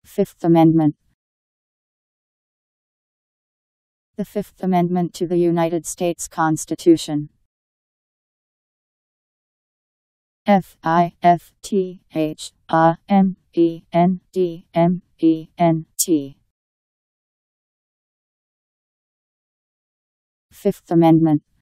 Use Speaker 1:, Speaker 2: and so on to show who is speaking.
Speaker 1: Fifth Amendment. The Fifth Amendment to the United States Constitution. FIFTHAMENDMENT. Fifth Amendment.